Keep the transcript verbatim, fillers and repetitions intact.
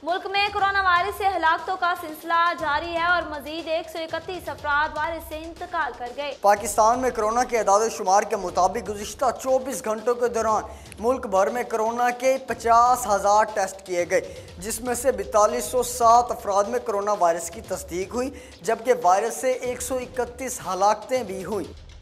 मुल्क में corona virus से हलाकतों का सिलसिला जारी है और मजीद एक सौ इकतीस अफराद वायरस से इंतकाल कर गए। पाकिस्तान में कोरोना के अदाद शुमार के मुताबिक गुज़िश्ता चौबीस घंटों के दौरान मुल्क भर में कोरोना के पचास हज़ार टेस्ट किए गए, जिसमें से बैतालीस सौ सात अफराद में कोरोना वायरस की तस्दीक हुई, जबकि वायरस से एक सौ इकतीस हलाकतें भी हुई।